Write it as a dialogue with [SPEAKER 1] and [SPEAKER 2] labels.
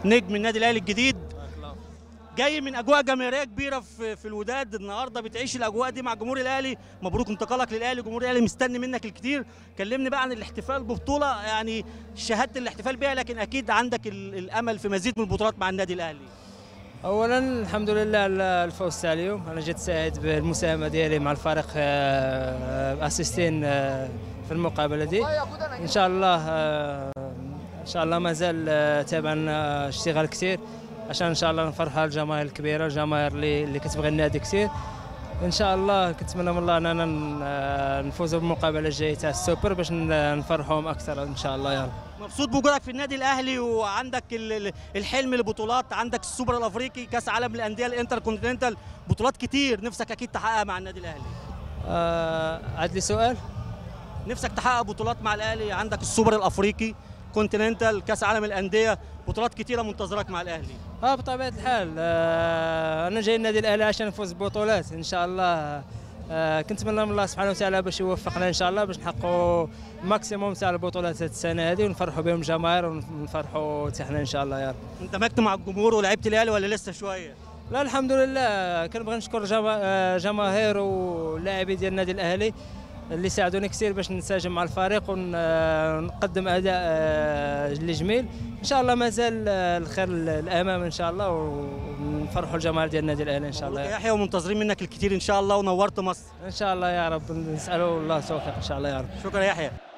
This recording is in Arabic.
[SPEAKER 1] نجم النادي الاهلي الجديد، جاي من اجواء جماهيريه كبيره في الوداد. النهارده بتعيش الاجواء دي مع جمهور الاهلي. مبروك انتقالك للاهلي، جمهور الاهلي مستني منك الكتير. كلمني بقى عن الاحتفال ببطوله، يعني شهاده الاحتفال بيها، لكن اكيد عندك الامل في مزيد من البطولات مع النادي الاهلي.
[SPEAKER 2] اولا الحمد لله على الفوز تاع اليوم. انا جيت سعيد بالمساهمه ديالي مع الفريق اسيستين في المقابله دي. ان شاء الله ان شاء الله مازال تابعنا اشتغال كثير عشان ان شاء الله نفرحوا الجماهير الكبيره، الجماهير اللي كتبغي النادي كثير. ان شاء الله كنتمنى من الله اننا نفوزوا بالمقابله الجايه تاع السوبر باش نفرحوهم اكثر ان شاء الله. يا رب.
[SPEAKER 1] مبسوط بوجودك في النادي الاهلي وعندك الحلم لبطولات، عندك السوبر الافريقي، كاس عالم للانديه، الانتر كونتيننتال، بطولات كتير نفسك اكيد تحققها مع النادي الاهلي.
[SPEAKER 2] عاد لي سؤال.
[SPEAKER 1] نفسك تحقق بطولات مع الاهلي، عندك السوبر الافريقي، كونتيننتال، كاس عالم الانديه، بطولات كتيره منتظرك مع الاهلي.
[SPEAKER 2] بطبيعه الحال انا جاي النادي الاهلي عشان نفوز ببطولات ان شاء الله. كنتمنى من الله سبحانه وتعالى باش يوفقنا ان شاء الله باش نحققوا ماكسيموم تاع البطولات السنه هذه ونفرحوا بهم الجماهير ونفرحوا حتى حنا ان شاء الله. يا رب.
[SPEAKER 1] اندمجت مع الجمهور ولعبت الاهلي ولا لسه شويه؟
[SPEAKER 2] لا الحمد لله. كنبغي نشكر جماهير ولاعبي ديال النادي الاهلي اللي ساعدوني كثير باش ننسجم مع الفريق ونقدم اداء اللي جميل. ان شاء الله مازال الخير الامام ان شاء الله ونفرحوا الجماهير ديال النادي الاهلي ان شاء الله.
[SPEAKER 1] يا يحيى ومنتظرين منك الكثير ان شاء الله، ونورت مصر
[SPEAKER 2] ان شاء الله يا رب. نسالوا الله التوفيق ان شاء الله يا رب.
[SPEAKER 1] شكرا يا يحيى.